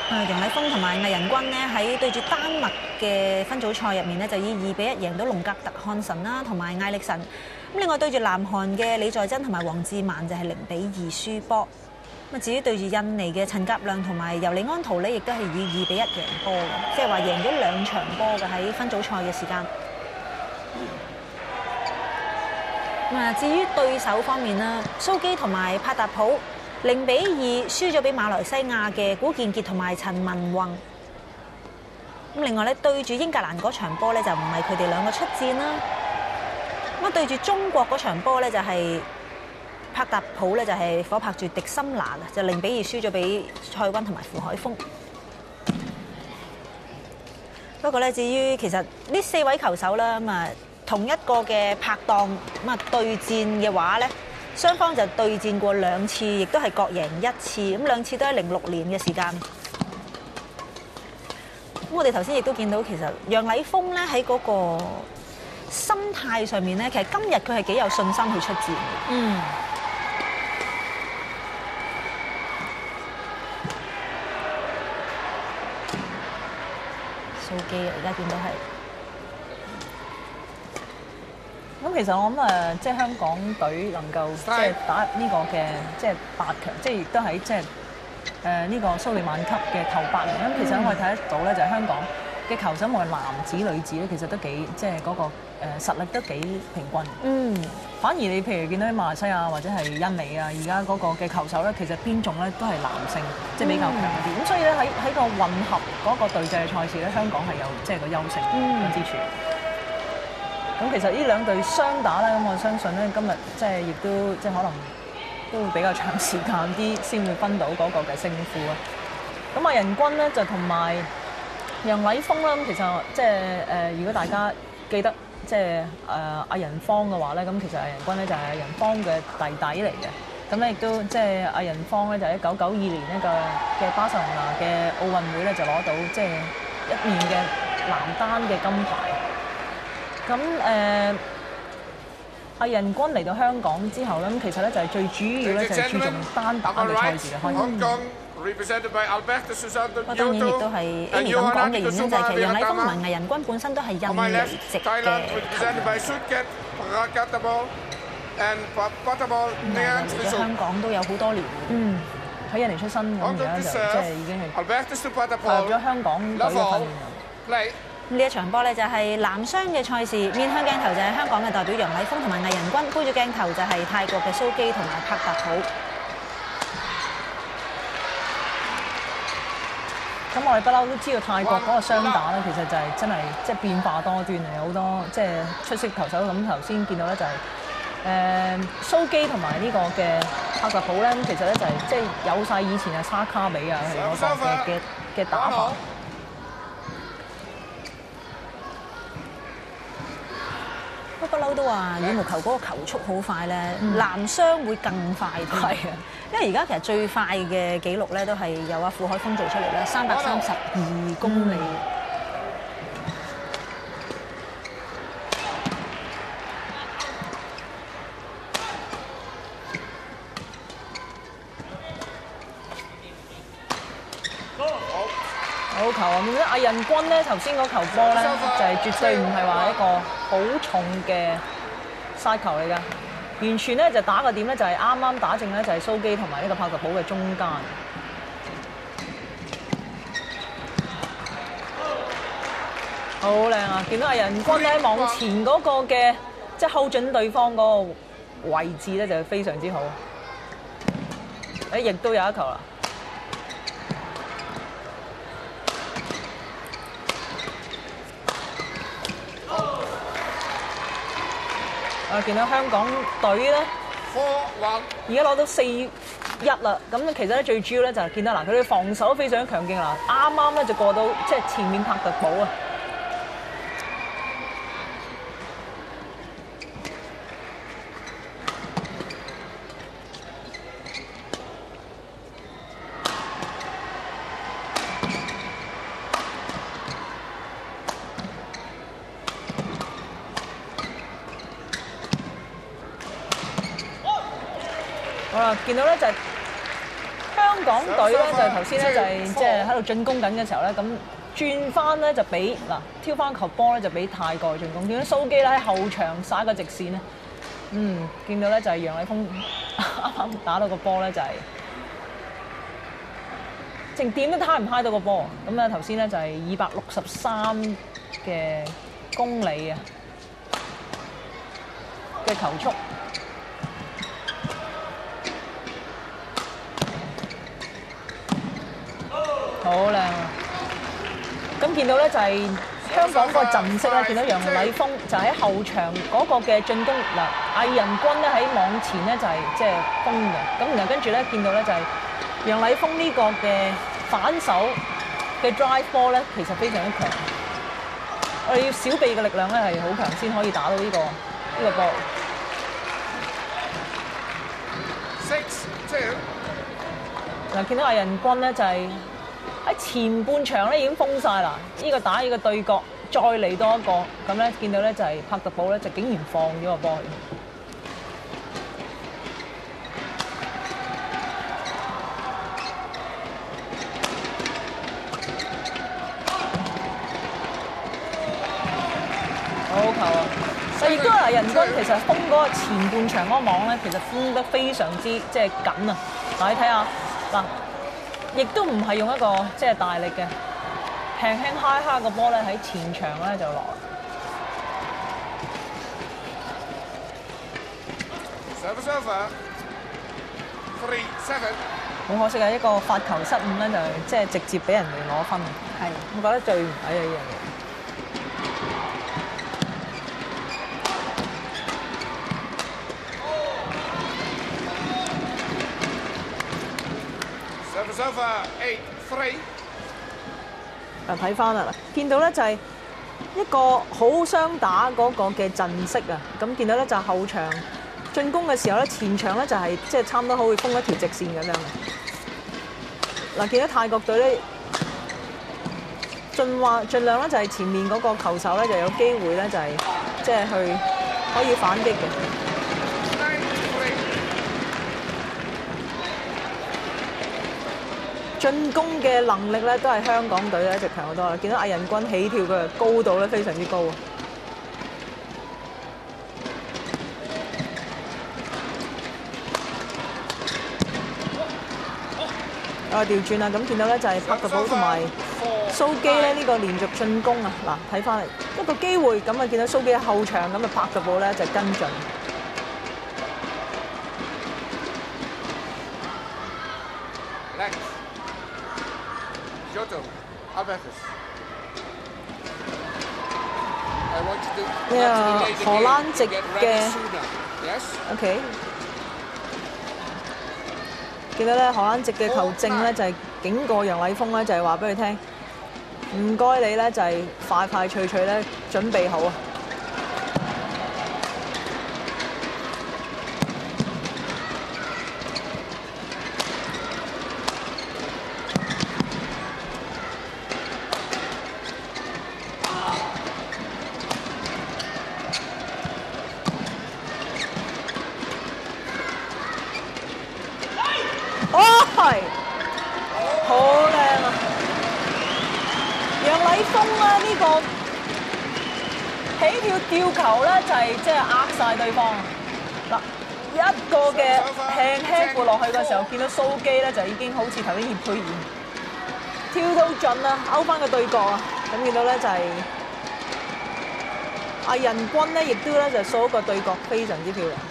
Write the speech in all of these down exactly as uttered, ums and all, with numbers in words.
啊，楊禮峰同埋魏仁君呢，喺對住丹麥嘅分組賽入面呢，就以二比一贏到龍格特漢臣啦，同埋艾力神。咁另外對住南韓嘅李在珍同埋黃志曼就係零比二輸波。咁啊，至於對住印尼嘅陳甲亮同埋尤利安圖呢，亦都係以二比一贏波嘅，即係話贏咗兩場波嘅喺分組賽嘅時間。咁啊，至於對手方面啦，蘇基同埋帕達普零比二輸咗俾馬來西亞嘅古健傑同埋陳文宏。咁另外咧，對住英格蘭嗰場波咧就唔係佢哋兩個出戰啦。咁啊，對住中國嗰場波咧就係帕達普咧就係夥拍住迪森拿嘅，就零比二輸咗俾蔡溫同埋傅海峰。不過咧，至於其實呢四位球手啦，咁啊同一個嘅拍檔咁啊對戰嘅話咧，雙方就對戰過兩次，亦都係各贏一次。咁兩次都係零六年嘅時間。咁我哋頭先亦都見到，其實楊禮峰咧喺嗰個心態上面咧，其實今日佢係幾有信心去出戰嘅。嗯。蘇基啊，而家見到係。 咁其實我諗誒，即係香港隊能夠即係打入呢個嘅即係八強，即係亦都喺即係誒呢個蘇利曼級嘅頭八名。咁其實我哋睇得到咧，就係香港嘅球手無論男子女子咧，其實都幾即係嗰個誒實力都幾平均。嗯。反而你譬如見到喺馬來西亞或者係印尼啊，而家嗰個嘅球手咧，其實邊種咧都係男性，即係比較強啲。咁、嗯、所以咧喺喺個混合嗰個對陣嘅賽事咧，香港係有即係個優勝之處。咁其實呢兩隊雙打咧，咁我相信咧今日即係亦都即係可能都會比較長時間啲先會分到嗰個嘅勝負啊。咁啊，仁君咧就同埋楊禮峰啦。咁其實即係誒，如果大家記得即係誒阿仁芳嘅話咧，咁其實阿仁君咧就係阿仁芳嘅弟弟嚟嘅。咁咧亦都即係阿仁芳咧就喺一九九二年呢個嘅巴塞隆拿嘅奧運會咧就攞到即係一面嘅男單嘅金牌。咁誒，阿仁君嚟到香港之後咧，咁其實咧就係最主要咧就係注重單打嘅賽事嘅開始。不過當然亦都係 Amy 咁講嘅原因就係其實楊禮峰同埋魏仁君本身都係印尼籍嘅球員。嚟咗香港都有好多年。嗯，喺印尼出身，咁而家就即係已經係投入咗香港隊嘅訓練。呢一場波咧就係男雙嘅賽事，面向鏡頭就係香港嘅代表楊禮峰同埋魏仁君，背住鏡頭就係泰國嘅蘇基同埋帕達普。咁我哋不嬲都知道泰國嗰個雙打咧，其實就係真係即係變化多端嚟，有好多即係出色球手。咁頭先見到咧就係誒蘇基同埋呢個嘅帕達普咧，咁其實咧就係即係有晒以前啊沙卡比啊佢哋嗰個嘅嘅嘅打法。不不嬲都話羽毛球嗰個球速好快咧，嗯、男雙會更快啲。係啊，因為而家其實最快嘅紀錄咧都係由阿傅海峰做出嚟啦，三百三十二公里。好球啊！咁阿仁君咧頭先嗰球波咧就係絕對唔係話一個好重嘅殺球嚟㗎，完全咧就打個點咧就係啱啱打正咧就係蘇基同埋呢個帕特普嘅中間。好靚啊！見到阿仁君咧網前嗰個嘅即係 hold 準對方嗰個位置咧就非常之好。誒，亦都有一球啦。啊！見到香港隊咧，而家攞到四一啦。咁其實咧最主要咧就係見到嗱，佢哋防守非常強勁啦。啱啱咧就過到即係前面帕特堡啊！好啦，見到咧就係香香港隊咧就頭先咧就係即係喺度進攻緊嘅時候咧，咁轉翻咧就俾嗱挑翻球波咧就俾泰國進攻。見到蘇基咧喺後場耍個直線咧，嗯，見到咧就係楊禮峰啱啱打到個波咧就係淨點都揩唔揩到個波。咁啊頭先咧就係二百六十三嘅公里啊嘅球速。好靚啊！咁見到咧就係香港個陣式咧，見到楊禮峰就喺後場嗰個嘅進攻嗱，魏仁君咧喺網前咧就係即係攻嘅，咁然後跟住咧見到咧就係楊禮峰呢個嘅反手嘅 drive ball 咧，其實非常之強。我哋要小臂嘅力量咧係好強先可以打到呢個呢個波。 Six two。 嗱，見到魏仁君咧就係。喺前半場咧已經封晒啦，呢、這個打呢個對角，再嚟多一個，咁咧見到咧就係帕特堡咧就竟然放咗個波去。好球啊！但亦都係人均其實封嗰個前半場嗰個網咧，其實封得非常之即係緊啊！嗱，你睇下嗱。亦都唔係用一個即係大力嘅，輕輕揩揩個波咧喺前場咧就落。好可惜啊！一個發球失誤咧，就即係直接俾人哋攞分。係，我覺得最唔抵嘅呢樣嘢。嗱，睇翻啦，見到咧就係一個好雙打嗰個嘅陣式啊！咁見到咧就係後場進攻嘅時候咧，前場咧就係即係差唔多好會封一條直線咁樣嘅。嗱，見到泰國隊咧，盡話盡量咧就係前面嗰個球手咧就有機會咧就係即係去可以反擊嘅。進攻嘅能力咧，都係香港隊咧一直強好多啦。見到魏仁君起跳嘅高度咧，非常之高啊！啊，調轉啦！咁見到咧就係帕特堡同埋蘇基咧呢個連續進攻啊！嗱，睇翻嚟一個機會，咁啊見到蘇基喺後場，咁啊帕特堡咧就跟進。呢個荷蘭籍嘅 ，OK， 記得咧荷蘭籍嘅球證咧就係警告楊禮峰咧，就係話俾佢聽，唔該你咧就係快快脆脆咧準備好啊！好靚啊！楊禮峰咧呢個起跳吊球咧就係即係呃晒對方嗱，一個嘅輕輕撥落去嘅時候，見到蘇基咧就已經好似頭先葉佩儀跳到盡啦，勾翻個對角啊！咁見到咧就係阿仁君咧，亦都咧就掃一個對角，非常之漂亮，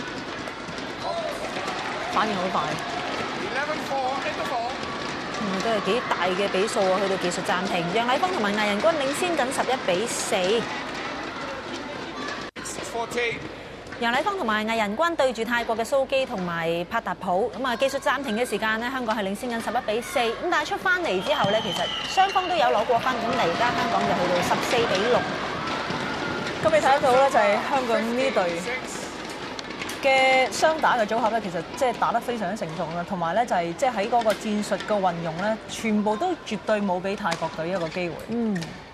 反應好快。 嗯，都係幾大嘅比數啊！去到技術暫停，楊禮峰同埋魏仁君領先緊十一比四。楊禮峰同埋魏仁君對住泰國嘅蘇基同埋帕特普，咁啊技術暫停嘅時間呢，香港係領先緊十一比四。咁但係出翻嚟之後呢，其實雙方都有攞過分，咁但係而家香港就去到十四比六。 咁你睇得到咧，就係香港呢隊嘅雙打嘅組合咧，其實即係打得非常之成熟啦，同埋咧就係即係喺嗰個戰術嘅運用咧，全部都絕對冇俾泰國隊一個機會。嗯。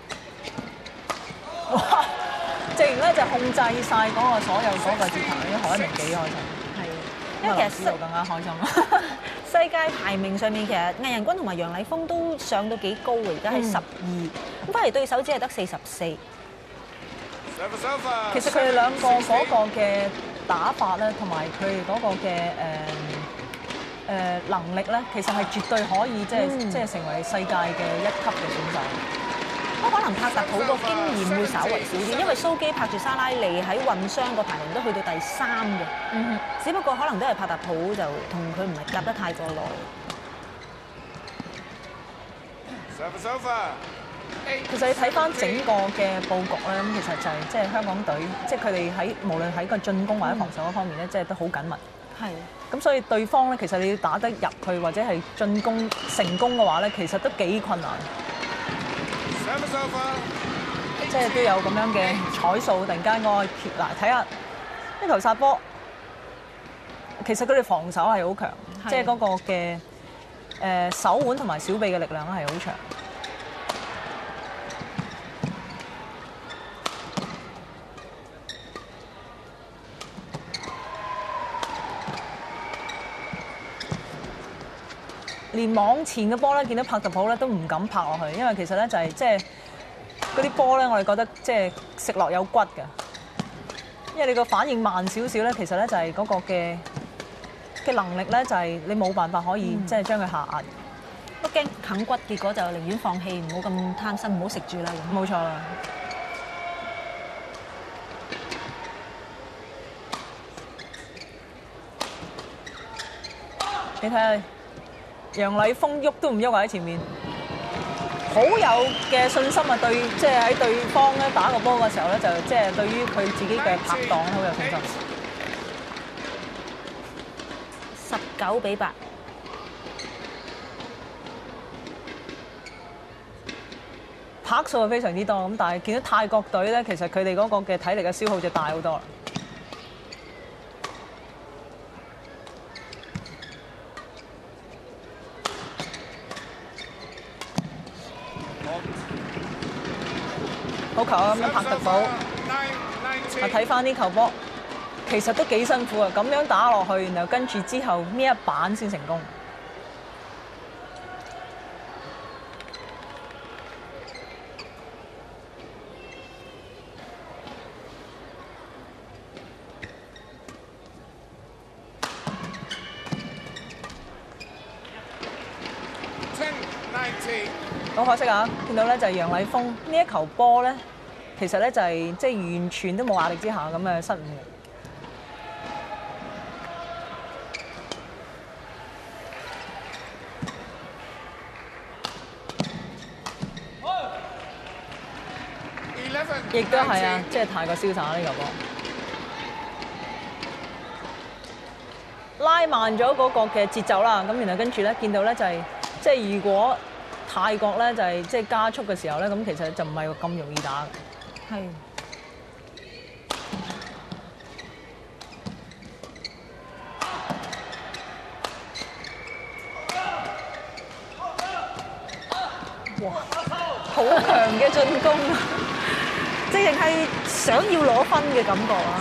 哇！直然咧就控制晒嗰個所有嗰個節奏，啲海明幾開心。係。因為其實識到更加開心。 世界排名上面其實魏仁君同埋楊禮峰都上到幾高嘅，而家係十二，咁翻嚟對手只係得四十四。 其實佢哋兩個嗰個嘅打法咧，同埋佢哋嗰個嘅誒誒能力咧，其實係絕對可以即係即係成為世界嘅一級嘅選手。 不過可能帕特普個經驗會稍為少啲，因為蘇基拍住莎拉利喺混雙個排名都去到第三嘅。嗯，只不過可能都係帕特普就同佢唔係夾得太過耐。 其實你睇翻整個嘅佈局咧，咁其實就係即係香港隊，即係佢哋喺無論喺個進攻或者防守嗰方面咧，即係都好緊密。係。咁所以對方咧，其實你要打得入去或者係進攻成功嘅話咧，其實都幾困難。即係都有咁樣嘅彩數，突然間我嗱睇下呢球殺波，其實佢哋防守係好強，即係嗰個嘅誒手腕同埋小臂嘅力量係好長。連網前嘅波咧，見到帕特普咧都唔敢拍落去，因為其實咧就係即係嗰啲波咧，我哋覺得即係食落有骨嘅，因為你個反應慢少少咧，其實咧就係嗰個嘅嘅能力咧，就係你冇辦法可以即係將佢下壓。 都驚啃骨，結果就寧願放棄，唔好咁貪心，唔好食住啦。 冇錯啦。你睇下。楊禮峰喐都唔喐喺前面，好有嘅信心啊！對，即係喺對方咧打個波嘅時候咧，就即係對於佢自己嘅拍檔好有信心。 十九比八， 拍數係非常之多咁，但係見到泰國隊咧，其實佢哋嗰個嘅體力嘅消耗就大好多啦。好球啊！咁樣帕特普，啊睇翻呢球波，其實都幾辛苦啊！咁樣打落去，然後跟住之後搣一板先成功。好可惜啊！見到咧就係楊禮峰呢一球波咧，其實咧就係即係完全都冇壓力之下咁嘅失誤。亦都係啊，即係太過瀟灑呢球波，拉慢咗嗰個嘅節奏啦。咁然後跟住咧見到咧就係即係如果泰國咧就係即係加速嘅時候咧，咁其實就唔係咁容易打嘅。係。哇！好強嘅進攻啊！ 即係係想要攞分嘅感覺啊！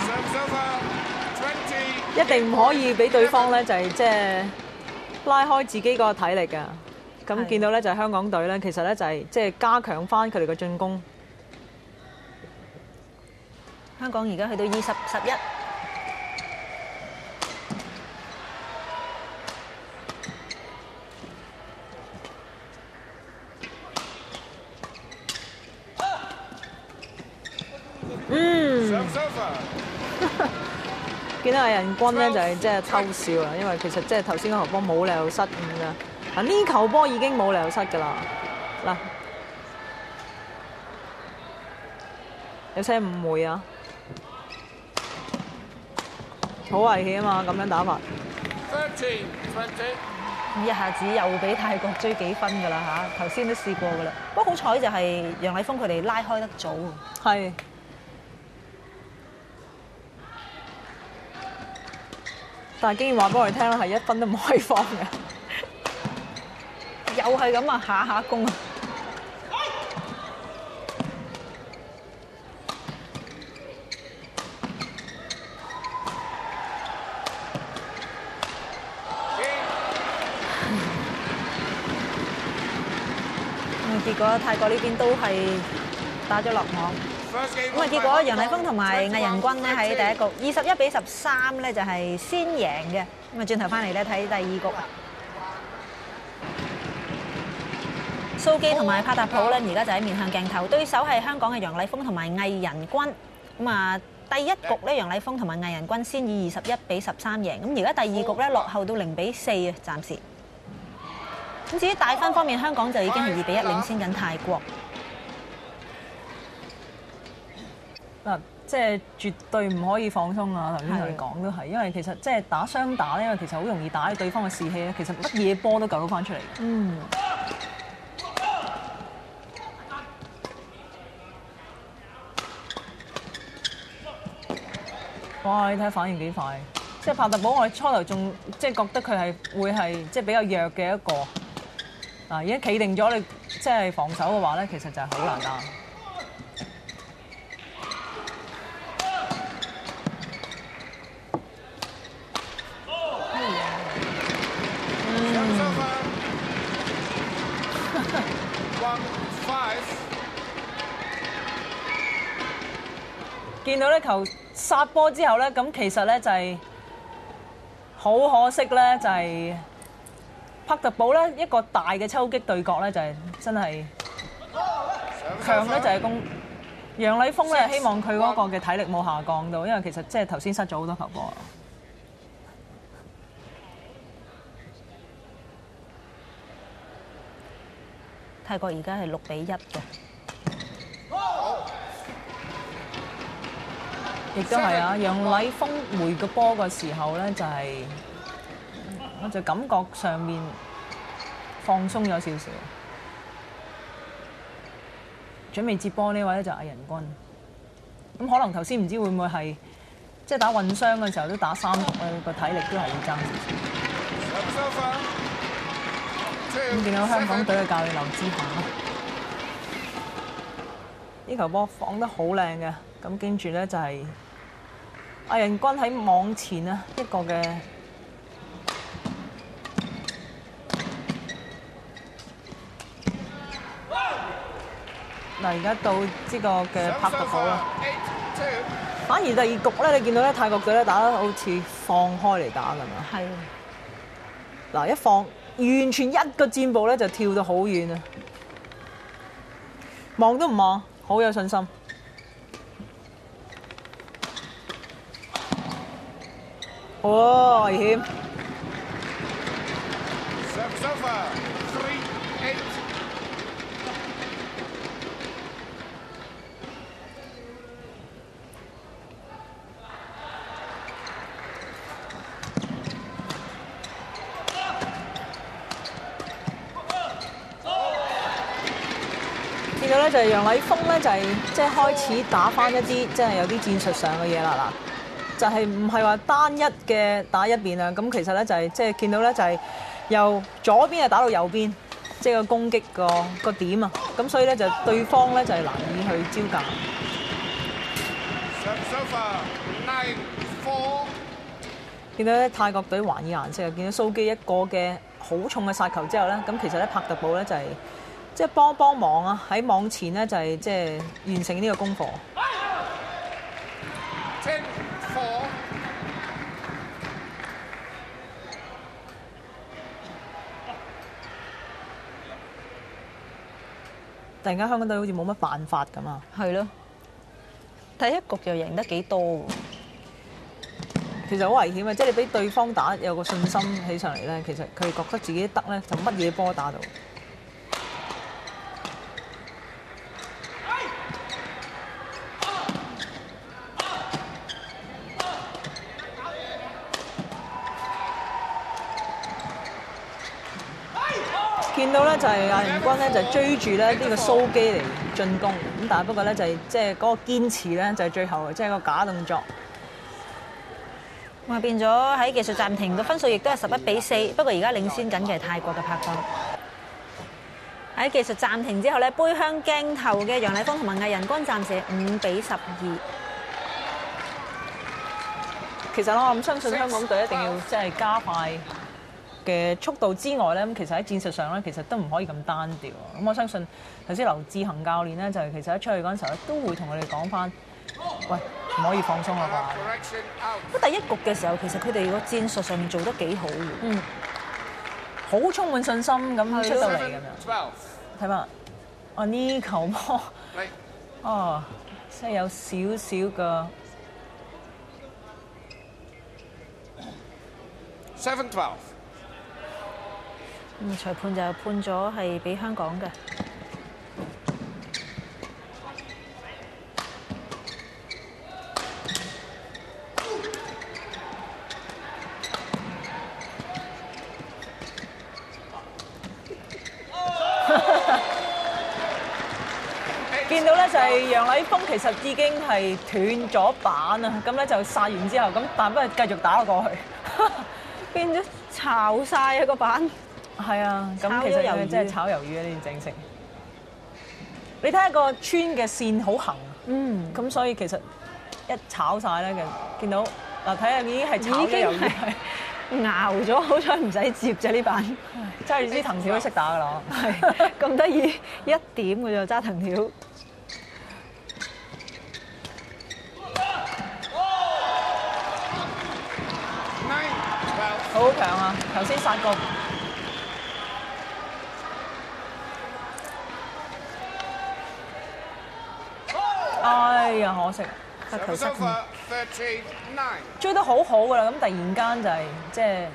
一定唔可以俾對方咧就係即係拉開自己個體力㗎。咁見到咧就係香港隊咧，其實咧就係即係加強翻佢哋嘅進攻。 香港而家去到二十十一。 嗯。見到阿仁君咧就係即係偷笑啦，因為其實即係頭先嗰球波冇理由失誤㗎。嗱呢球波已經冇理由失㗎啦，嗱有些誤會啊，好危險啊嘛，咁樣打法。 一下子又俾泰國追幾分㗎啦嚇，頭先都試過㗎啦。不過好彩就係楊禮峰佢哋拉開得早。 係。但係經驗話俾我哋聽啦，係一分都唔可以放嘅。 又係咁啊，下下攻啊！ 咁結果泰國呢邊都係打咗落網。咁啊，結果楊麗峰同埋魏仁君咧喺第一局二十一比十三咧就係先贏嘅。咁啊，轉頭翻嚟咧睇第二局。蘇基同埋帕達普咧，而家就喺面向鏡頭，對手係香港嘅楊麗峰同埋魏仁君。咁啊，第一局咧，楊麗峰同埋魏仁君先以二十一比十三贏。咁而家第二局咧落後到零比四啊，暫時。咁至於大分方面，香港就已經係二比一領先緊泰國。 嗱，即係絕對唔可以放鬆啊！頭先同你講都係，因為其實即係打雙打咧，因為其實好容易打對方嘅士氣咧，其實乜嘢波都救到翻出嚟。 嗯。 哇！你睇反應幾快，即係帕特堡，我哋初頭仲即係覺得佢係會係即係比較弱嘅一個。嗱，而家企定咗你即係防守嘅話咧，其實就係好難打。見到呢球殺波之後咧，咁其實咧就係好可惜咧，就係帕特堡咧一個大嘅抽擊對角咧，就係真係強咧就係攻楊麗峰咧，希望佢嗰個嘅體力冇下降到，因為其實即係頭先失咗好多球波。 泰國而家係六比一嘅。 亦都係啊！楊麗峰回個波嘅時候咧，就係、是、我就感覺上面放鬆咗少少。準備接波呢位咧就係魏仁君。咁可能頭先唔知會唔會係即係打混雙嘅時候都打三局咧，個體力都係要爭少少。咁見到香港隊嘅教練劉志鵬，呢球波放得好靚嘅。咁跟住咧就係、是。魏仁君喺網前啊，一個嘅嗱，而家到呢個嘅帕特堡啦。反而第二局咧，你見到咧泰國隊咧打得好似放開嚟打咁啊。 係。 嗱，一放完全一個箭步咧就跳到好遠啊！望都唔望，好有信心。哦，危險！見到咧就係楊麗峰咧就係即係開始打返一啲即係有啲戰術上嘅嘢啦嗱。就係唔係話單一嘅打一邊啊？咁其實咧就係即係見到咧就係由左邊啊打到右邊，即係個攻擊個個點啊！咁所以咧就對方咧就係難以去招架。見到咧泰國隊還以顏色啊！見到蘇基一個嘅好重嘅殺球之後咧，咁其實咧帕特堡咧就係即係幫幫忙啊！喺網前咧就係即係完成呢個功課。突然間香港隊好似冇乜辦法咁啊！ 係咯，第一局就贏得幾多喎？ 其實好危險啊！即係你俾對方打有個信心起上嚟咧，其實佢覺得自己得咧，就乜嘢波打到。見到咧就係阿仁君咧就追住咧呢個蘇基嚟進攻，咁但係不過咧就係即係嗰個堅持咧就係最後即係個假動作。 咁啊變咗喺技術暫停嘅分數亦都係十一比四，不過而家領先緊嘅係泰國嘅帕軍。喺技術暫停之後咧，背向鏡頭嘅楊麗峰同埋魏仁君暫時五比十二。 其實我咁相信香港隊一定要即係加快嘅速度之外咧，咁其實喺戰術上咧，其實都唔可以咁單調。咁我相信頭先劉志恒教練咧，就係其實一出去嗰陣時候咧，都會同佢哋講翻，喂，唔可以放鬆啦啩。 Correction out. 不過第一局嘅時候，其實佢哋個戰術上面做得幾好嘅。 嗯，好充滿信心咁出到嚟咁 Seven, 樣。 twelve. 睇翻，啊呢球波， Play. 哦，即係有少少嘅。 Seven, twelve. 嗯，裁判就判咗係俾香港嘅。 見到咧就係楊禮峰其實已經係斷咗板啊，咁咧就殺完之後，咁但不過繼續打過去， 變咗炒晒啊個板。 係啊，咁炒咗其實魷魚真係炒魷魚啊！呢啲整成，你睇下個穿嘅線好行， 嗯， 咁所以其實一炒晒咧，嘅見到嗱睇下已經係炒已經咗魷魚， 係熬咗，好彩唔使接啫呢板。 真係啲藤條都識打㗎啦， 係咁得意，一點嘅咋揸藤條。 Nine, twelve. 好強啊！頭先殺過。 哎呀，可惜， 發球 Service 失誤。 over. Thirteen, nine. 追得好好㗎啦，咁突然間就係即係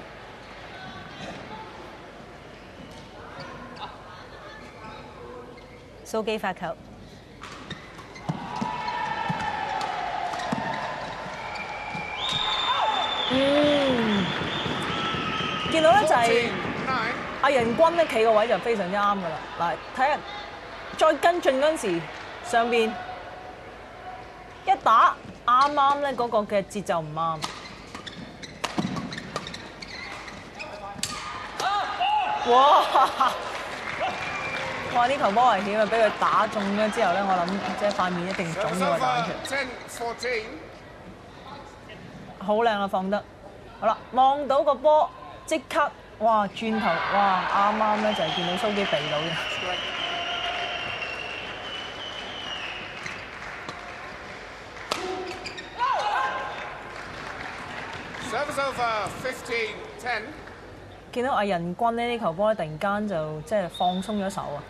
蘇基發球， 嗯，見到咧就係 Fourteen, nine. 阿仁君咧企個位就非常之啱㗎啦。嗱，睇下再跟進嗰陣時，上邊一打啱啱咧嗰個嘅節奏唔啱。 哇！哇！呢球波危險啊！俾佢打中咗之後咧，我諗即係塊面一定腫 Service 咗個蛋 over. 出嚟。 Ten, fourteen. 好靚啊！放得好啦，望到個波即刻哇轉頭哇啱啱咧就係見到蘇基避到嘅。 Service over. Fifteen, ten. 見到阿仁君呢，呢球波咧突然間就即係放鬆咗手啊！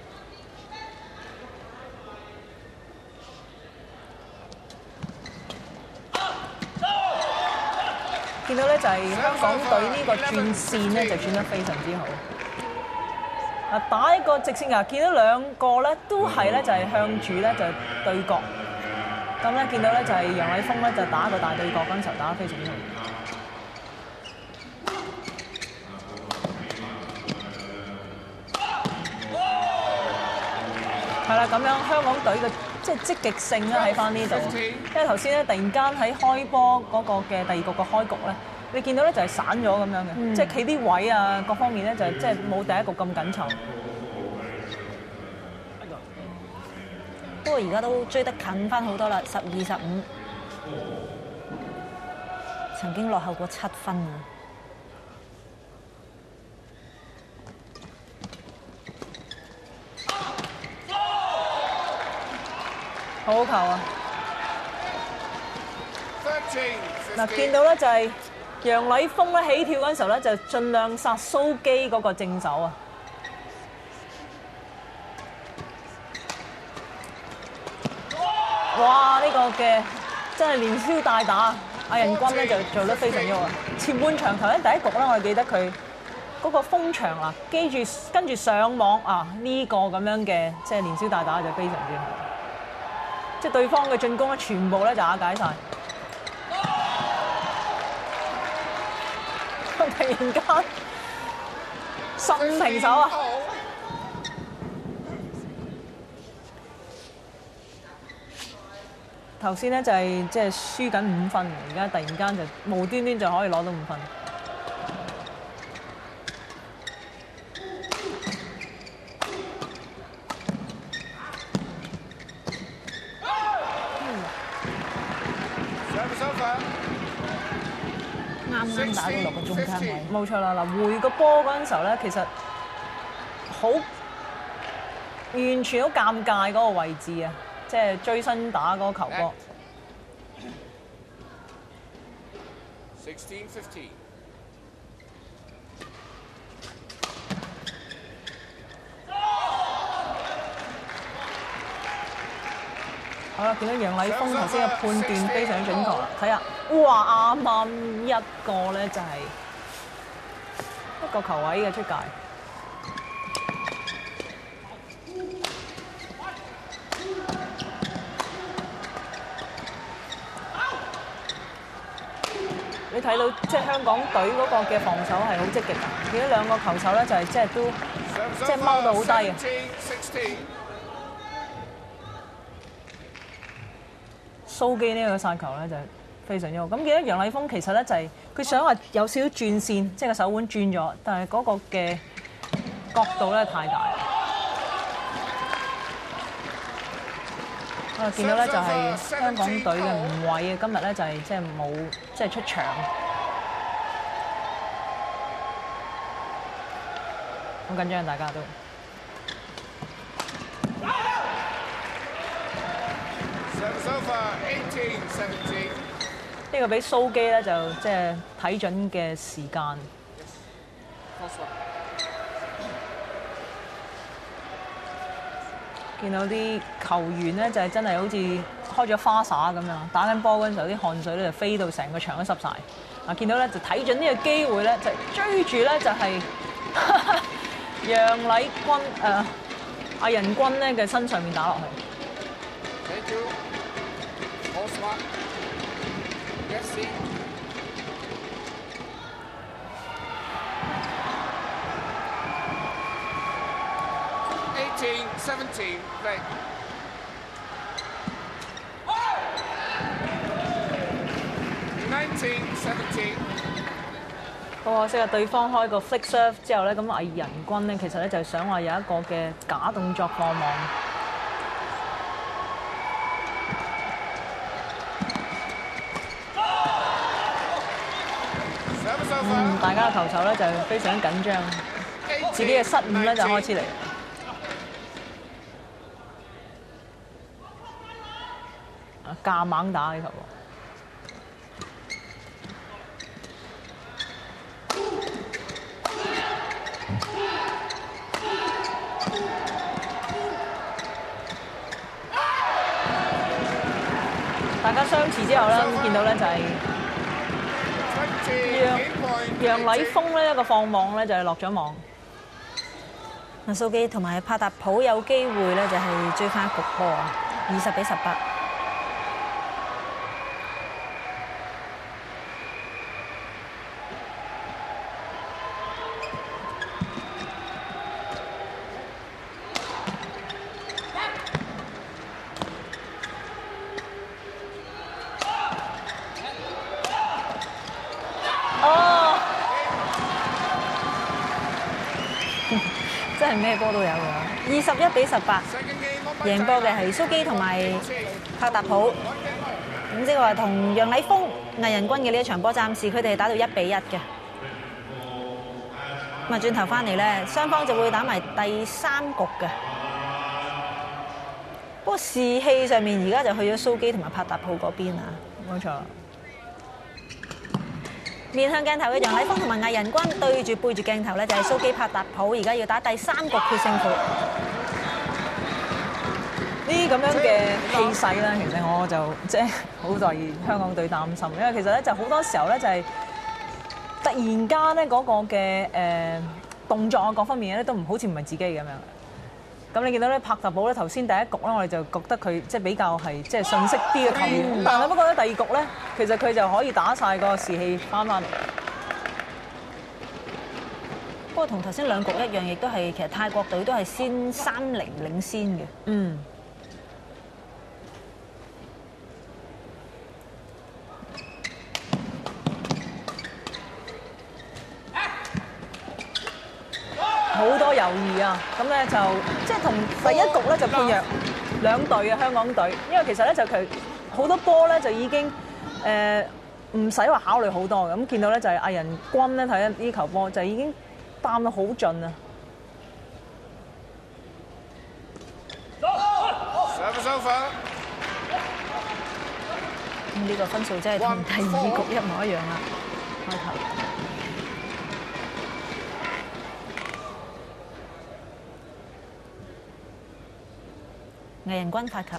見到咧就係香港隊呢個轉線咧就轉得非常之好。啊，打一個直線牙，見到兩個咧都係咧就係向住咧就對角。咁咧見到咧就係楊禮峰咧就打一個大對角，嗰陣時候打得非常之好。 係啦，咁樣香港隊嘅即係積極性咧喺翻呢度，因為頭先咧突然間喺開波嗰個嘅第二局嘅開局咧，你見到咧就係散咗咁樣嘅， 嗯即係企啲位啊各方面咧就即係冇第一局咁緊湊。 不過而家都追得近翻好多啦，十二十五，曾經落後過七分啊！ 好球啊！ Thirteen, 嗱，見 fifteen. 到咧就係楊禮峰咧起跳嗰陣時候咧就盡量殺蘇基嗰個正手啊！哇！呢、個嘅真係連消帶打，阿仁君咧就做得非常之好啊！前半場頭咧第一局咧，我記得佢嗰個風場啊，記住跟住上網啊，呢、個咁樣嘅即係連消帶打就非常之好。即係對方嘅進攻咧，全部咧就瓦解晒。突然間十五平手啊！ Oh. 頭先咧就係即係輸緊五分，而家突然間就無端端就可以攞到五分。 Service over. 啱啱打到落個中間位。冇錯啦，嗱，回個波嗰陣時候咧，其實好完全好尷尬嗰個位置啊，即係追身打嗰個球波。 sixteen fifteen。 好啦，見到楊禮峰頭先嘅判斷非常準確啦，睇下，哇啱啱一個咧就係一個球位嘅出界。你睇到即係香港隊嗰個嘅防守係好積極㗎，見到兩個球手咧就係即係都即係踎到好低啊！蘇基呢個殺球咧就非常之好。咁見到楊禮峰其實咧就係佢想話有少少轉線，即係個手腕轉咗，但係嗰個嘅角度咧太大啦。啊，見到咧就係香港隊嘅吳偉啊，今日咧就係即係冇即係出場。好緊張，大家都。呢個俾蘇基咧就即係睇準嘅時間。見到啲球員咧就係真係好似開咗花灑咁樣，打緊波嗰陣時候啲汗水咧就飛到成個場都濕晒。嗱，見到咧就睇準呢個機會咧，就追住咧就係楊禮君誒阿仁君咧嘅身上面打落去。 Thank you. All smart. Yes, see. eighteen seventeen. Play. nineteen seventeen. 好可惜啊！對方開個 flick serve 之後咧，咁魏仁君咧其實咧就係想話有一個嘅假動作放網。嗯，大家嘅球手咧就非常緊張，自己嘅失誤咧就開始嚟。啊，夾猛打呢球喎！大家相持之後咧，見到咧就係楊楊禮峰咧一個放網咧就係落咗網。 嗱，蘇基同埋帕達普有機會咧就係追翻一局波，二十比十八。 真係咩波都有㗎。 二十一比十八，贏波嘅係蘇基同埋帕達普。咁即係話同楊禮峰、魏仁君嘅呢一場波，暫時佢哋係打到一比一嘅。咁啊，轉頭翻嚟咧，雙方就會打埋第三局嘅。不過士氣上面而家就去咗蘇基同埋帕達普嗰邊啊。 冇錯。 面向鏡頭嘅楊禮峰同埋魏仁君對住背住鏡頭咧，就係蘇基帕達普，而家要打第三局決勝負。 呢啲咁樣嘅氣勢咧，其實我就即係好在意香港隊擔心，因為其實咧就好多時候咧就係突然間咧嗰個嘅誒動作啊各方面咧都唔好似唔係自己咁樣。咁你見到咧帕達普咧頭先第一局咧，我哋就覺得佢即係比較係即係遜色啲嘅球員，但係不過咧第二局咧，其實佢就可以打晒個士氣翻翻嚟。 不過同頭先兩局一樣，亦都係其實泰國隊都係先三零領先嘅。 嗯。好多猶豫啊！咁咧就即係同第一局咧就判若兩隊啊，香港隊，因為其實咧就佢好多波咧就已經誒唔使話考慮好多嘅。咁見到咧就係藝人君咧睇呢球波就已經擔到好盡啊！ Service over。 咁呢個分數真係同第二局一模一樣啦，開頭。藝人君發球。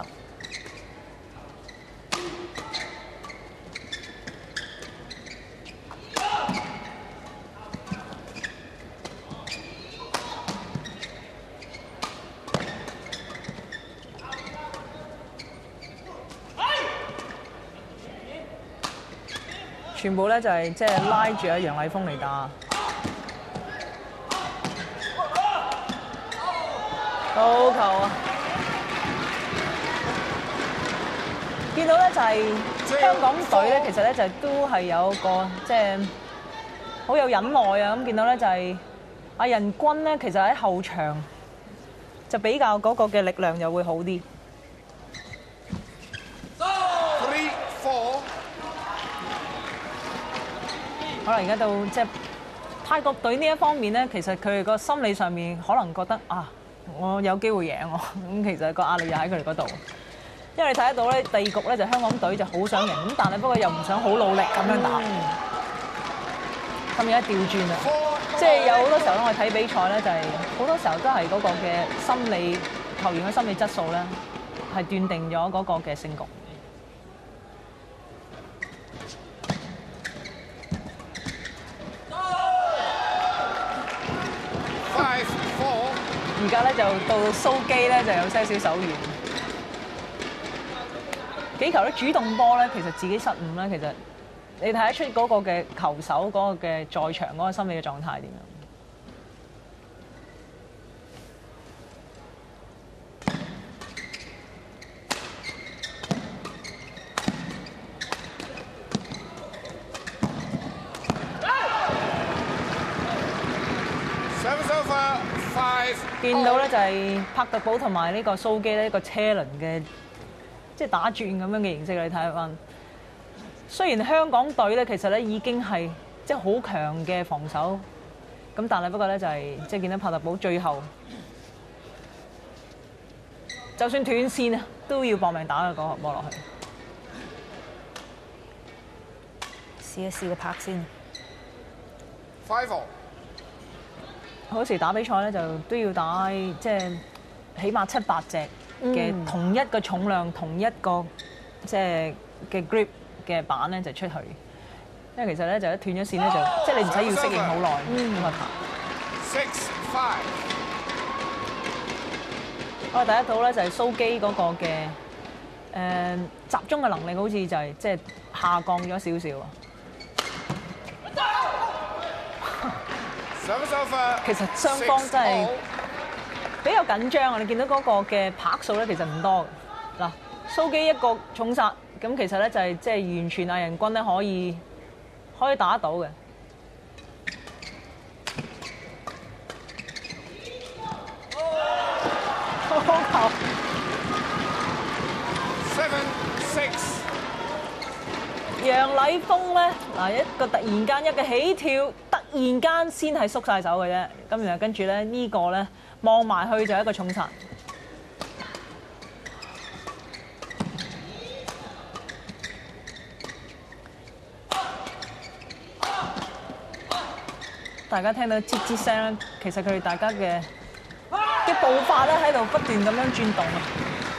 全部咧就係即係拉住阿楊禮峰嚟打，好球啊！見到咧就係香港隊咧，其實咧就都係有個即係好有忍耐啊！咁見到咧就係阿仁君咧，其實喺後場就比較嗰個嘅力量又會好啲。 可能而家到即係泰國隊呢一方面咧，其實佢哋個心理上面可能覺得啊，我有機會贏我咁，其實個壓力又喺佢哋嗰度。因為你睇得到咧，第二局咧就香港隊就好想贏，咁但係不過又唔想好努力咁樣打。咁而家調轉啦，即係有好多時候咧，我睇比賽咧就係好多時候都係嗰個嘅心理球員嘅心理質素咧，係斷定咗嗰個嘅勝局。 而家咧就到蘇基咧就有些少手軟，幾球咧主動波咧，其實自己失誤咧，其實你睇得出嗰個嘅球手嗰個嘅在場嗰個心理嘅狀態點樣？ 見到咧就係帕特堡同埋呢個蘇基咧一個車輪嘅，即係打轉咁樣嘅形式，你睇翻。雖然香港隊咧其實咧已經係即係好強嘅防守，咁但係不過咧就係即係見到帕特堡最後，就算斷線啊都要搏命打個波落去。 試一試個拍先。 Five all。 好時打比賽咧，就都要打即係起碼七八隻嘅同一個重量、嗯、同一個即係嘅 grip 嘅板咧就出去。因為其實咧就一斷咗線咧就即係你唔使要適應好耐咁啊彈。 Six five。 我睇得到咧就係蘇基嗰個嘅誒、呃、集中嘅能力好似就係即係下降咗少少啊。 其實雙方真係比較緊張啊！你見到嗰個嘅拍數咧，其實唔多嘅。嗱，蘇基一個重殺，咁其實咧就係即係完全藝人軍咧可以可以打得到嘅。好球 Seven six。 楊禮峰咧，嗱一個突然間一個起跳，突然間先係縮晒手嘅啫。咁然後跟住咧呢個咧望埋去就係一個重殺。大家聽到吱吱聲咧，其實佢哋大家嘅嘅步伐咧喺度不斷咁樣轉動啊。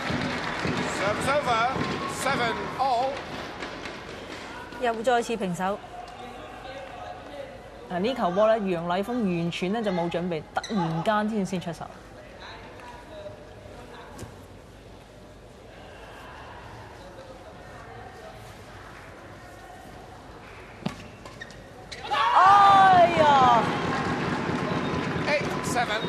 Seven all。 又再次平手。 嗱呢球波咧，楊禮峰完全咧就冇準備，突然間先先出手。哎呀 ！Eight seven。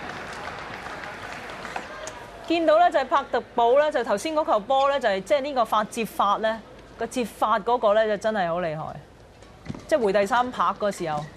見到咧就係帕特堡咧，就頭先嗰球波咧就係即係呢個發接法咧。個接法嗰個咧就真係好厲害，即係回第三拍嗰時候，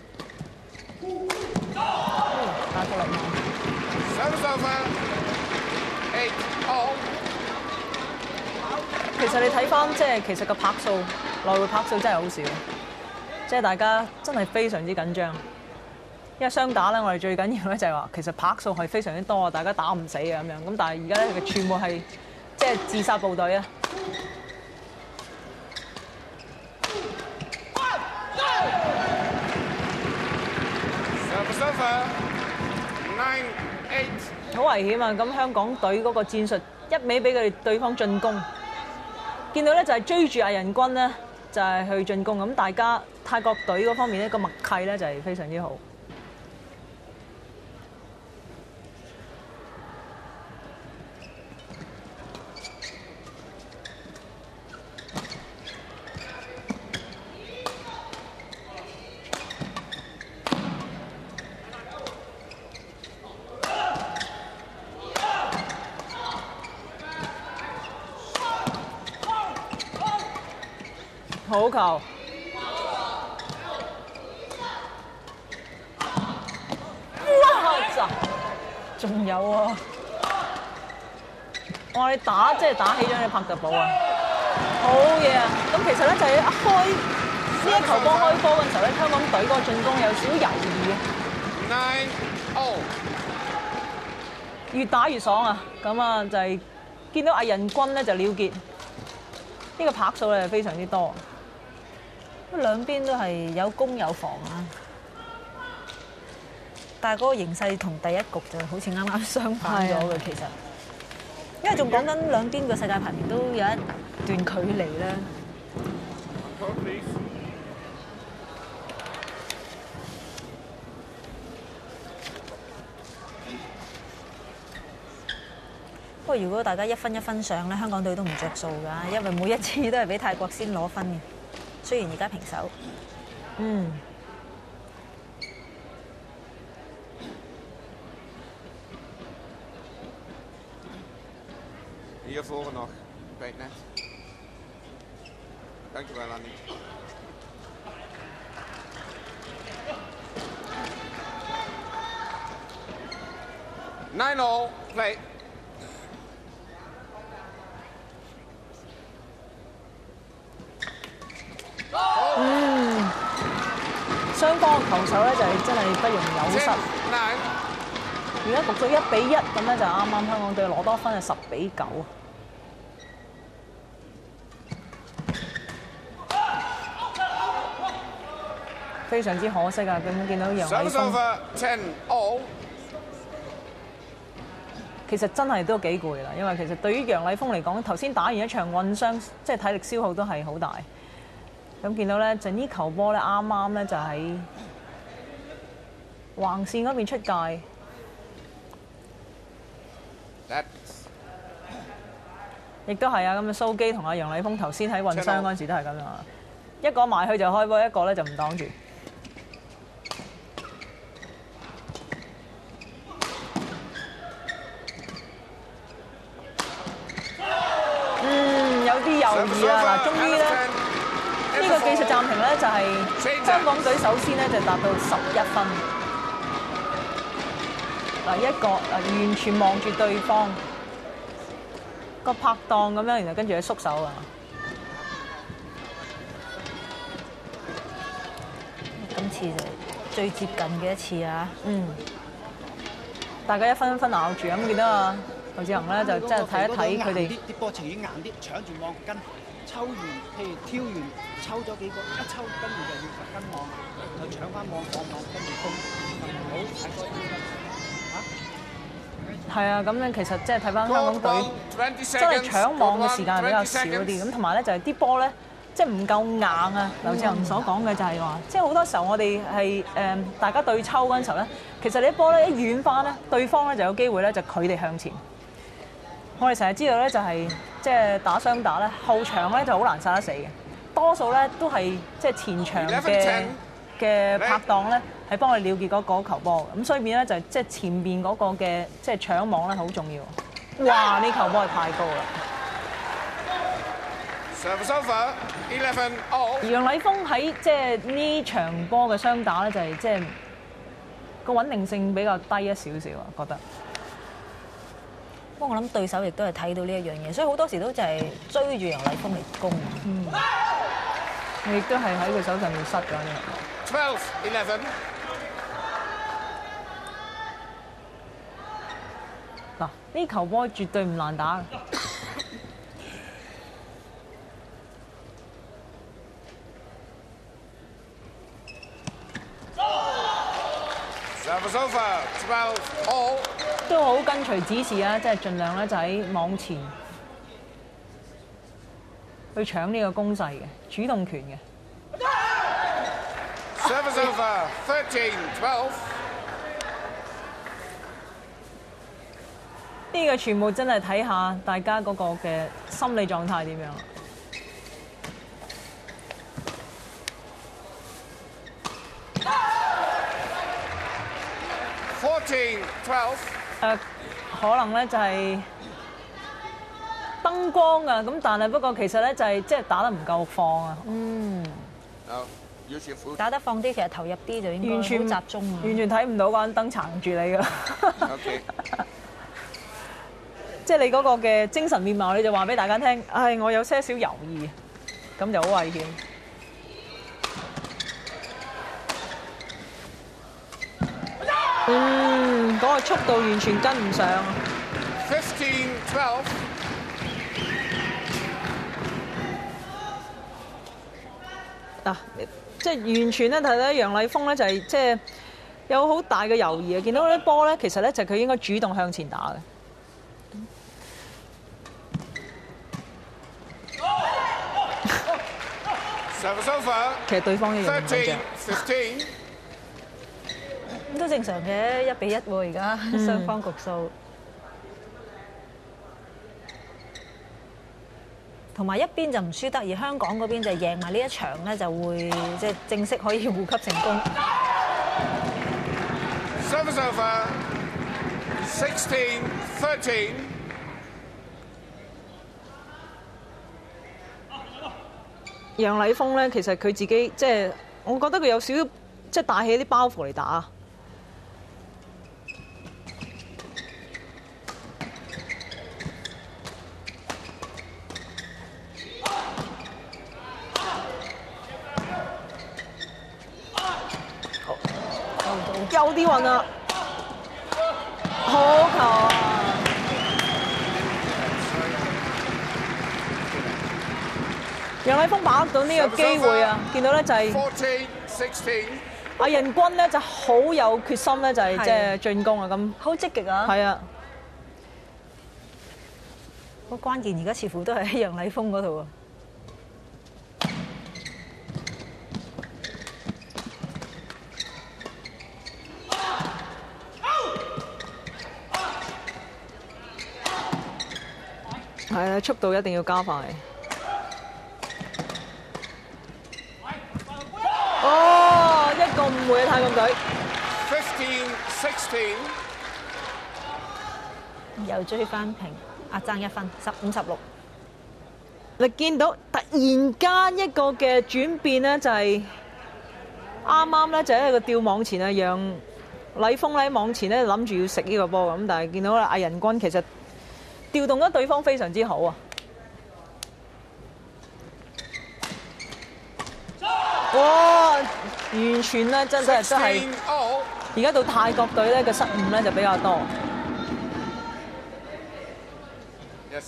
打咗落網。 Service over。Eight all。 其實你睇翻即係其實個拍數來回拍數真係好少，即係大家真係非常之緊張。因為雙打咧，我哋最緊要咧就係話，其實拍數係非常之多啊，大家打唔死嘅咁樣。咁但係而家咧，佢全部係即係自殺部隊啊！ Nine eight， 好危險啊！咁香港隊嗰個戰術一味俾佢哋對方進攻，見到咧就係追住藝人軍咧就係去進攻。咁大家泰國隊嗰方面呢個默契咧就係非常之好。好球！哇！仲有啊！我哋打即係打起咗你拍特寶啊！好嘢啊！咁其實咧就係一開呢一球波開波嘅時候咧，香港隊嗰個進攻有少少猶豫嘅。 Nine all， 越打越爽啊！咁啊就係見到藝人軍咧就了結，呢個拍數咧非常之多。 兩邊都係有攻有防啊，但係嗰個形勢同第一局就好似啱啱相反咗嘅，其實，因為仲講緊兩邊嘅世界排名都有一段距離啦。不過如果大家一分一分上咧，香港隊都唔着數㗎，因為每一次都係俾泰國先攞分嘅。 雖然而家平手， 嗯， 呢個 volgen nog bij het net. Dankjewel, Annie. Nine all, play. 嗯，雙方嘅球手咧就係真係不容有失。而家局數一比一咁咧，就啱啱香港隊攞多分係十比九。非常之可惜啊！咁見到楊禮峰，其實真係都幾攰啦，因為其實對於楊禮峰嚟講，頭先打完一場混雙，即係體力消耗都係好大。 咁見到咧，就呢球波咧，啱啱咧就喺橫線嗰邊出界。亦都係啊！咁啊，蘇基同阿楊禮峰頭先喺混雙嗰陣時都係咁樣啊，一個埋去就開波，一個咧就唔擋住。嗯，有啲猶豫啦，嗱，終於咧。 呢個技術暫停咧，就係香港隊首先咧就達到十一分。嗱，一個啊完全望住對方個拍檔咁樣，然後跟住佢縮手啊！ 今次就最接近嘅一次啊！ 嗯，大家一分一分咬住咁，見到啊劉志恒咧就真係睇一睇佢哋啲波情願硬啲，搶住網跟。 抽完，譬如挑完，抽咗幾個，一抽跟住就要實跟網，就搶翻網放網，跟住攻，唔好太多嚇。 係啊，咁咧其實即係睇翻香港隊，真係搶網嘅時間係比較少啲，咁同埋咧就係啲波咧，即係唔夠硬啊！劉志恒所講嘅就係話，即係好多時候我哋係誒大家對抽嗰陣時候咧，其實你啲波咧一遠翻咧，對方咧就有機會咧就佢哋向前。我哋成日知道咧就係、是。 即係打雙打咧，後場咧就好難殺得死嘅，多數咧都係即係前場嘅嘅拍檔咧，係幫佢了結嗰個球波嘅，咁所以變咧就即係前邊嗰個嘅即係搶網咧好重要。哇！呢球波係太高啦！而楊禮峰喺即係呢場波嘅雙打咧，就係即係個穩定性比較低一少少啊，覺得。 不過我諗對手亦都係睇到呢一樣嘢，所以好多時都就係追住楊麗峰嚟攻。 嗯，亦都係喺佢手上面失咗呢個。 twelve eleven. 嗱，呢球波絕對唔難打。 Serve is over. twelve all. 都好跟隨指示啊，即係盡量咧就喺網前去搶呢個攻勢嘅主動權嘅。 Serve is over. thirteen twelve. 呢個全部真係睇下大家嗰個嘅心理狀態點樣。 fourteen twelve. 誒，可能咧就係燈光啊，咁但係不過其實咧就係即係打得唔夠放啊。 嗯， No, use your foot. 打得放啲，其實投入啲就應該完全好集中啊。 完全睇唔到嗰盞燈撐住你㗎。 Okay. 即係你嗰個嘅精神面貌，你就話俾大家聽，唉，我有些少猶豫，咁就好危險。 嗯，嗰、那個速度完全跟唔上。 fifteen twelve. 嗱、即係完全咧睇到楊麗峰咧就係即係有好大嘅猶豫啊！見到嗰啲波咧，其實咧就佢應該主動向前打嘅。 Serve is over. 其實對方一樣唔緊 thirteen 張。 fifteen. 咁都正常嘅，一比一喎而家雙方局數。同埋一邊就唔輸得，而香港嗰邊就贏埋呢一場咧，就會即係正式可以護級成功。 Serve is over. sixteen thirteen. 楊麗峰咧，其實佢自己即係，我覺得佢有少少即係帶起啲包袱嚟打。有啲運啊！好球啊！楊麗峰把握到呢個機會啊！見到咧就係 fourteen sixteen. 阿仁君咧就好有決心咧，就係即係進攻啊！咁好積極啊！ 係啊！ 個關鍵而家似乎都係喺楊麗峰嗰度啊！ 係啊，速度一定要加快。哦，一個誤會啊，太空隊。 fifteen sixteen. 又追翻平，啊爭一分，十五十六。 你見到突然間一個嘅轉變咧，就係啱啱咧就喺個吊網前啊，讓禮峰喺網前咧諗住要食呢個波咁，但係見到阿仁君其實調動咗對方非常之好啊！哇，完全咧真係都係 sixteen all. 而家到泰國隊咧嘅失誤咧就比較多。 Yes.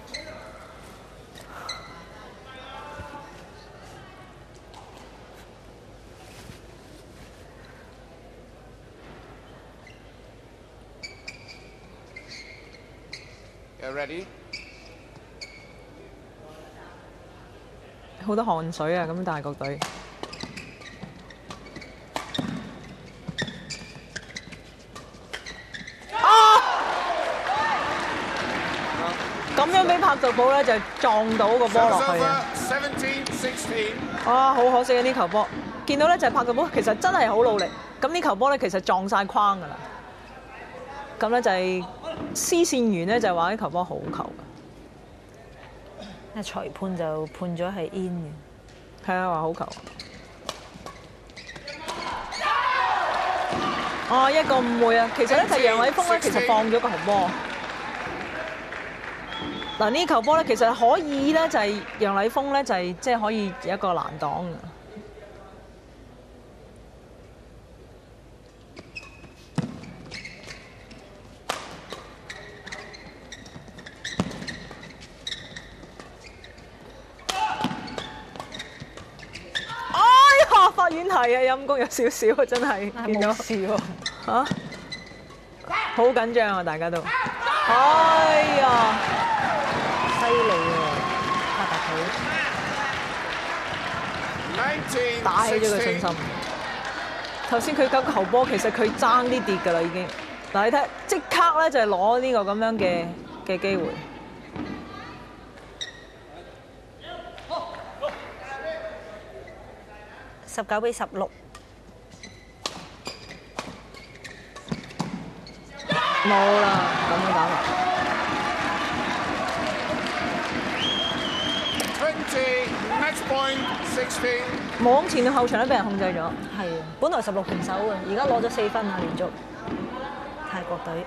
Get ready. 好多汗水啊！咁泰國隊啊，咁樣俾柏杜堡咧就撞到個波 Serve 落 is 去啊！ over. seventeen sixteen. 啊，好可惜啊！呢球波見到咧就係柏杜堡其實真係好努力，咁呢球波咧其實撞晒框㗎啦。咁咧就係司線員咧就話呢球波好球㗎。 啊，裁判就判咗係 in 嘅。 係啊，話好球。啊，一個誤會啊！其實咧就楊偉峰咧，其實放咗個紅波。 嗱呢球波咧，其實可以咧，就係楊禮峰咧，就係即係可以有一個攔擋嘅。法院係啊，陰公有少少啊，真係見到冇事喎嚇，好緊張啊！大家都，哎呀， 犀利喎，帕特普打起咗佢信心。頭先佢嗰球波其實佢爭啲跌㗎啦，已經。嗱你睇，即刻咧就係攞呢個咁樣嘅嘅機會。 十九比十六， 冇啦，咁樣打法。 Match point sixteen。 網前到後場都俾人控制咗。 係啊，本來十六平手嘅，而家攞咗四分啊，連續。泰國隊，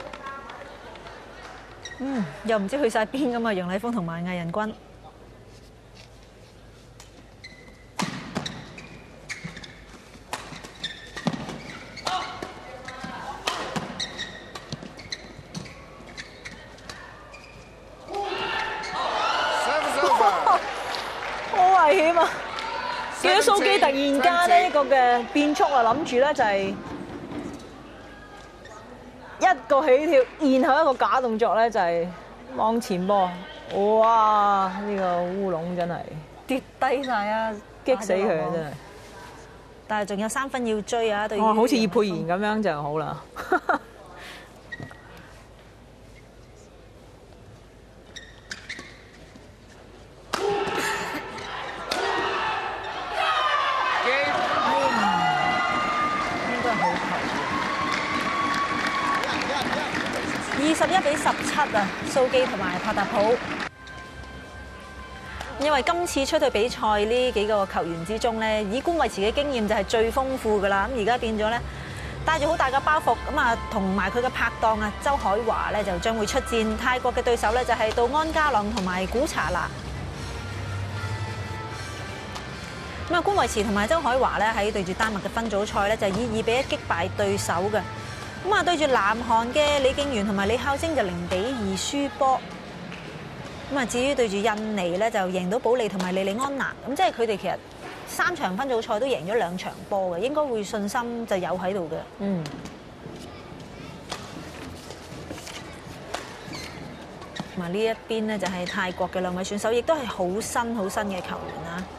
嗯，又唔知去晒邊咁啊！楊禮峰同埋魏仁君。 危險啊！見到蘇基突然間呢一個嘅變速啊，諗住咧就係一個起跳，然後一個假動作咧就係往前波。哇！呢個烏龍真係跌低晒啊！ 激死佢啊！真係。 但係仲有三分要追啊！對於哦，好似葉佩妍咁樣就好啦。 二十一比十七啊，蘇基同埋帕特普。因為今次出去比賽呢幾個球員之中咧，以官維持嘅經驗就係最豐富㗎啦。咁而家變咗咧，帶住好大嘅包袱，咁啊同埋佢嘅拍檔啊周海華咧就將會出戰泰國嘅對手咧，就係杜安加朗同埋古查拿。咁啊，官維持同埋周海華咧喺對住丹麥嘅分組賽咧，就以二比一擊敗對手嘅。咁啊，對住南韓嘅李敬源同埋李孝晶就零比二輸波。咁啊，至於對住印尼咧，就贏到保利同埋莉莉安娜。咁即係佢哋其實三場分組賽都贏咗兩場波嘅，應該會信心就有喺度嘅。 嗯。 同埋呢一邊呢，就係泰國嘅兩位選手，亦都係好新好新嘅球員啊。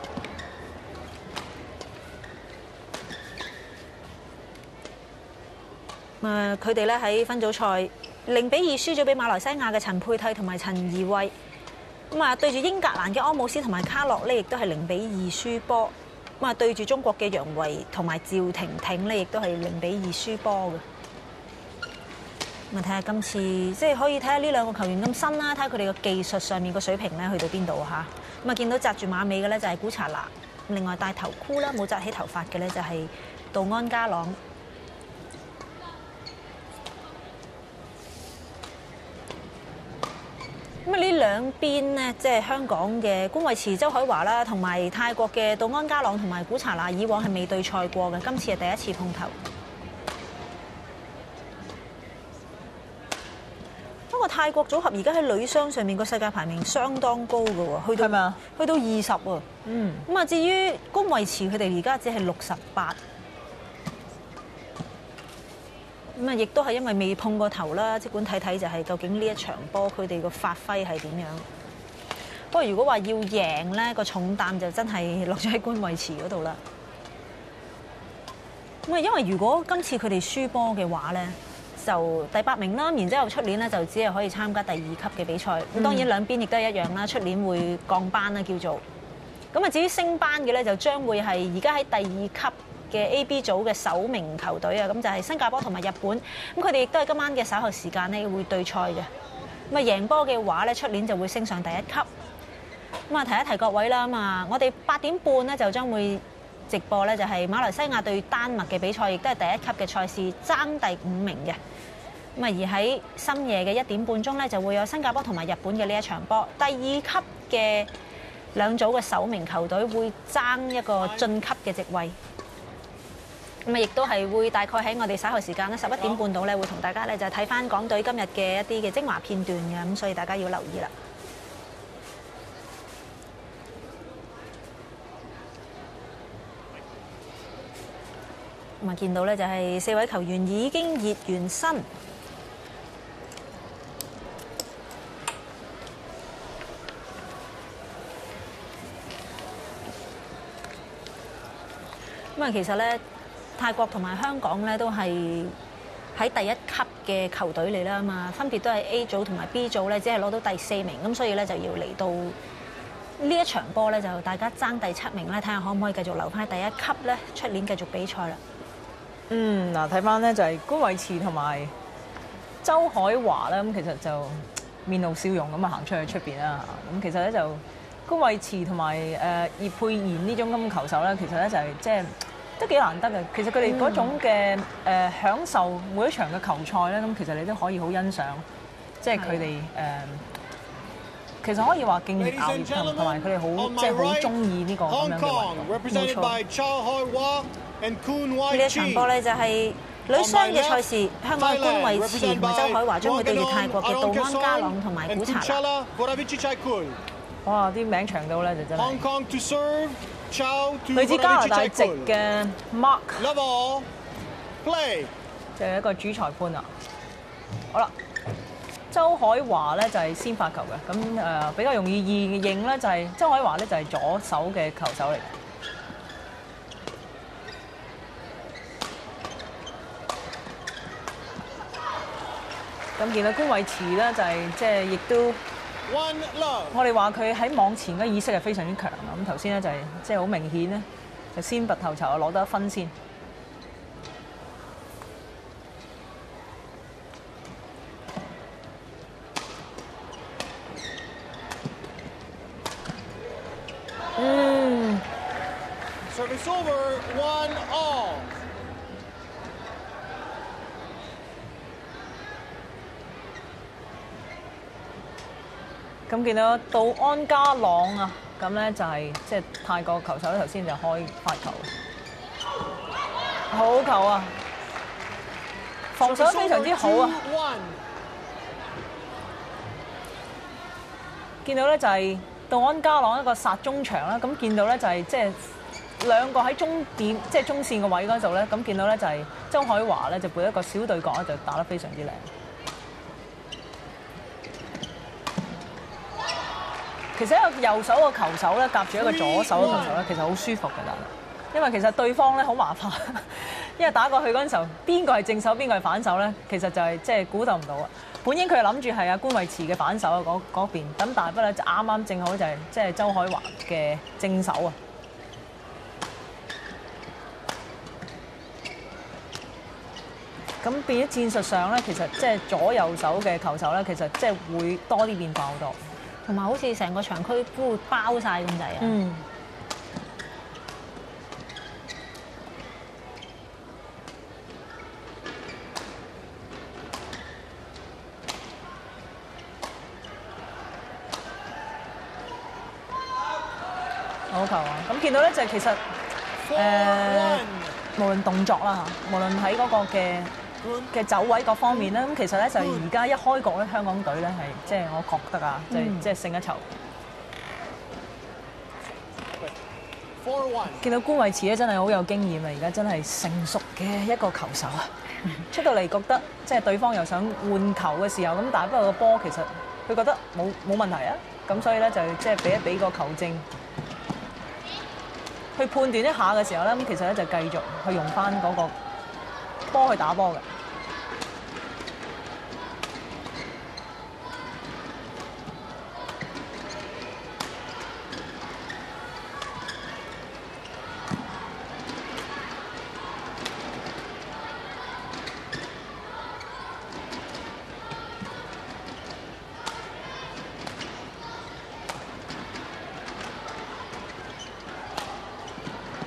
誒，佢哋咧喺分組賽零比二輸咗俾馬來西亞嘅陳佩蒂同埋陳怡慧。咁啊，對住英格蘭嘅安姆斯同埋卡洛呢，亦都係零比二輸波。咁啊，對住中國嘅楊維同埋趙婷婷呢，亦都係零比二輸波嘅。咁啊，睇下今次即係可以睇下呢兩個球員咁新啦，睇下佢哋嘅技術上面個水平咧去到邊度嚇。咁啊，見到紮住馬尾嘅咧就係古查拿，另外戴頭箍啦，冇紮起頭髮嘅咧就係杜安加朗。咁啊，呢兩邊呢，即係香港嘅官維持周海華啦，同埋泰國嘅杜安加朗同埋古查拿，以往係未對賽過嘅，今次係第一次碰頭。不過泰國組合而家喺女雙上面個世界排名相當高嘅喎，去到係咪啊？ 去到二十喎。 嗯。 咁啊，至於官維持佢哋而家只係六十八。咁啊，亦都係因為未碰過頭啦，即管睇睇就係究竟呢一場波佢哋個發揮係點樣。不過如果話要贏咧，個重擔就真係落咗喺官維持嗰度啦。咁啊，因為如果今次佢哋輸波嘅話咧，就第八名啦，然之後出年咧就只係可以參加第二級嘅比賽。咁、嗯、當然兩邊亦都係一樣啦，出年會降班啦叫做。咁啊，至於升班嘅咧，就將會係而家喺第二級嘅 A B 組嘅首名球隊啊，咁就係新加坡同埋日本，咁佢哋亦都係今晚嘅稍後時間咧會對賽嘅。咁啊，贏波嘅話咧，出年就會升上第一級。咁啊，提一提各位啦，咁啊，我哋八點半咧就將會直播咧，就係馬來西亞對丹麥嘅比賽，亦都係第一級嘅賽事，爭第五名嘅。 咁啊，而喺深夜嘅一點半鐘咧，就會有新加坡同埋日本嘅呢一場波。第二級嘅兩組嘅首名球隊會爭一個晉級嘅席位。咁啊，亦都係會大概喺我哋稍後時間咧，十一點半到咧，會同大家咧就睇翻港隊今日嘅一啲嘅精華片段嘅，咁所以大家要留意啦。咁啊，見到咧就係四位球員已經熱完身。咁啊，其實咧，泰國同埋香港咧都係喺第一級嘅球隊嚟啦嘛，分別都係 A 組同埋 B 組咧，只係攞到第四名，咁所以咧就要嚟到呢一場波咧，就大家爭第七名咧，睇下可唔可以繼續留翻喺第一級咧，出年繼續比賽啦。 嗯，嗱睇翻咧就係官偉慈同埋周海華咧，咁其實就面露笑容咁啊行出去出邊啦。咁其實咧就官偉慈同埋誒葉佩妍呢種咁嘅球手咧，其實咧就係即係都幾難得嘅。其實佢哋嗰種嘅誒、呃、享受每一場嘅球賽咧，咁其實你都可以好欣賞，即係佢哋誒其實可以話敬業熬業同同埋佢哋好即係好中意呢個咁樣嘅運動。冇錯。 呢一場波咧就係女雙嘅賽事，香港嘅官偉慈同埋周海華將會對住泰國嘅杜安加朗同埋古查拿。 哇！啲名長到咧就真係。 嚟嚟自加拿大籍嘅 Mark， 就係一個主裁判啊。好啦，周海華咧就係先發球嘅，咁誒比較容易易認咧就係周海華咧就係左手嘅球手嚟。咁見到官偉慈咧就係即係亦都。 我哋話佢喺網前嘅意識係非常之強啊！咁頭先咧就係即係好明顯咧，就先拔頭籌啊，攞得一分先。嗯。 Service over, one all. 咁見到杜安加朗啊，咁咧就係即係泰國球手咧，頭先就開發球，好球啊！防守得非常之好啊！見到咧就係杜安加朗一個殺中場啦，咁見到咧就係即係兩個喺中點即係中線個位嗰度咧，咁見到咧就係周海華咧就背一個小對角咧，就打得非常之靚。 其實一個右手嘅球手咧，夾住一個左手嘅球手咧，其實好舒服㗎啦。因為其實對方咧好麻煩，因為打過去嗰陣時候，邊個係正手，邊個係反手咧，其實就係即係估鬥唔到啊。本應佢係諗住係阿官偉慈嘅反手啊嗰嗰邊，咁但係不過咧就啱啱正好就係即係周海華嘅正手啊。咁變咗戰術上咧，其實即係左右手嘅球手咧，其實即係會多啲變化好多。 同埋好似成個場區都會包晒咁滯啊！嗯， 好球啊！咁見到咧就係其實誒、呃，無論動作啦嚇，無論喺嗰個嘅嘅走位各方面咧，咁其實咧就而家一開局咧，香港隊咧係即係我覺得啊，即係即係勝一籌。見到官偉慈咧真係好有經驗啊！而家真係成熟嘅一個球手啊！出到嚟覺得即係對方又想換球嘅時候，咁但係不過個波其實佢覺得冇冇問題啊！咁所以咧就即係俾一俾個球證去判斷一下嘅時候咧，咁其實咧就繼續去用翻嗰個波去打波嘅。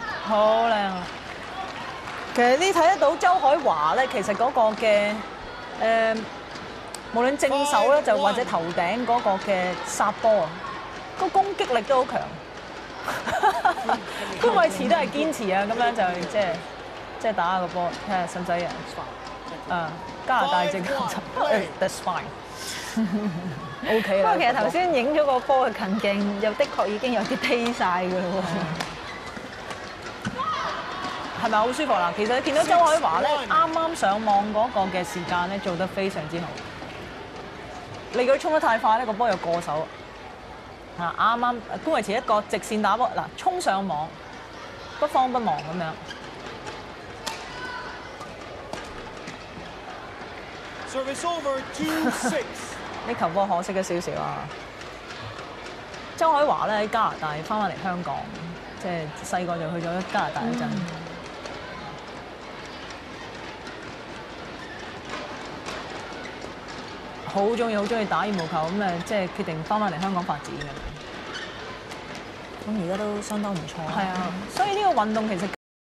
好靚啊！其實你睇得到周海華咧，其實嗰個嘅誒，無論正手咧，就或者頭頂嗰個嘅殺波啊，個攻擊力都好強。潘偉慈都係堅持啊，咁樣就即係即係打下個波，睇下使唔使人啊？加拿大直球就 ，that's fine，O K 啦。 不過其實頭先影咗個波嘅近鏡，又的確已經有啲低晒㗎咯喎。係咪好舒服啦？其實你見到周海華咧，啱啱上網嗰個嘅時間咧，做得非常之好。你如果衝得太快咧，個波又過手。啊！啱啱潘偉慈一個直線打波，嗱衝上網，不慌不忙咁樣。 Service over two six。 呢球波可惜咗少少啊！周海華咧喺加拿大翻返嚟香港，即係細個就去咗加拿大一陣。好中意，好中意打羽毛球咁誒，即係決定翻返嚟香港發展嘅。 咁而家都相當唔錯。 係啊，所以呢個運動其實。